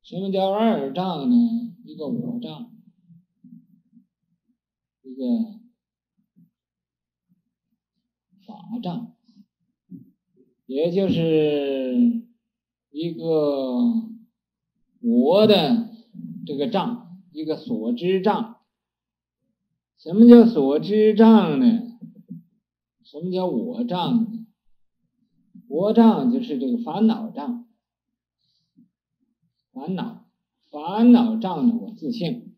什么叫二障呢？一个我障，一个法障，也就是一个我的这个障，一个所知障。什么叫所知障呢？什么叫我障呢？我障就是这个烦恼障，烦恼障的我自性。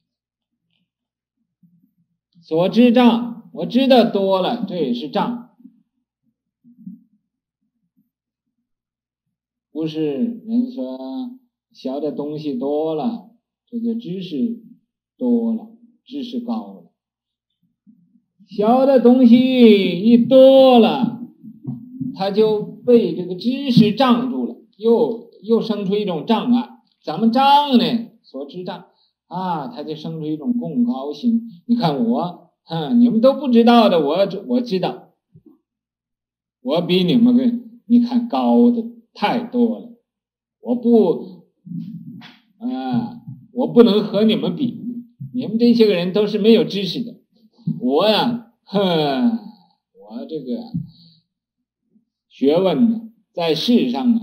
所知障，我知道多了，这也是障，不是人说学的东西多了，这就知识多了，知识高了。学的东西一多了，他就被这个知识障住了，又生出一种障碍。怎么障呢？所知障啊，他就生出一种共高心。你看我，你们都不知道的，我知道，我比你们你看高的太多了，我不能和你们比，你们这些个人都是没有知识的，我呀，我这个学问呢，在世上啊，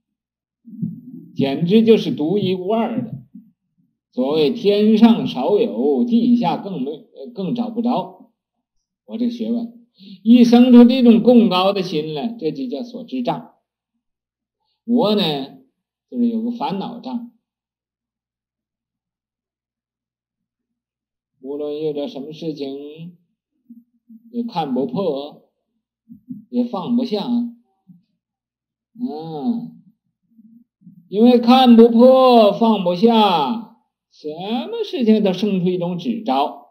简直就是独一无二的。所谓天上少有，地下更找不着。我这个学问一生出这种共高的心来，这就叫所知障。我呢，就是有个烦恼障，无论遇到什么事情，也看不破，也放不下。因为看不破，放不下，什么事情都生出一种执着，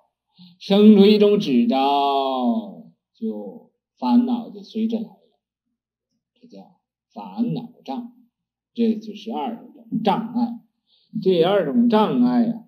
就烦恼就随着来了，这叫烦恼障，这就是二种障碍。这二种障碍呀，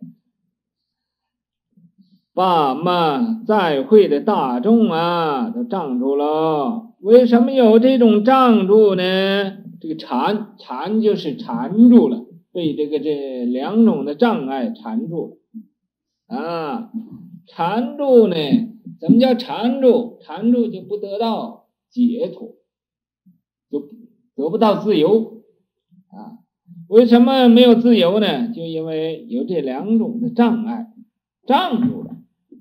把我们在会的大众啊都障住了。为什么有这种障住呢？这个缠就是缠住了，被这两种的障碍缠住了缠住呢，怎么叫缠住？缠住就不得到解脱，就得不到自由为什么没有自由呢？就因为有这两种的障碍障住了。